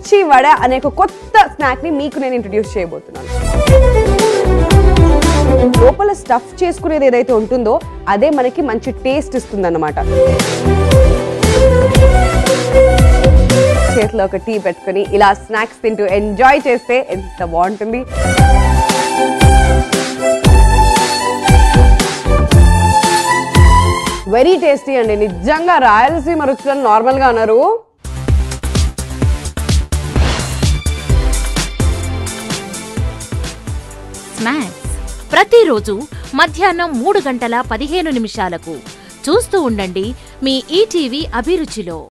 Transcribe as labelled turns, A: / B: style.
A: మిర్చి వడ అనే ఒక కొత్త స్నాక్ ని మీకు నేను ఇంట్రడ్యూస్ చేయబోతున్నాను. లోపల స్టఫ్ చేసుకునేది ఏదైతే ఉంటుందో అదే మనకి మంచి టేస్ట్ ఇస్తుంది అన్నమాట. చేతిలో ఒక టీ పెట్టుకుని ఇలా స్నాక్స్ తింటూ ఎంజాయ్ చేస్తే ఎంత బాగుంటుంది. వెరీ టేస్టీ అండి, నిజంగా రాయలసీమ రుచులు నార్మల్ గా అన్నారు.
B: స్నాక్స్ ప్రతిరోజు మధ్యాహ్నం 3:15 చూస్తూ ఉండండి మీ ఈటీవీ అభిరుచిలో.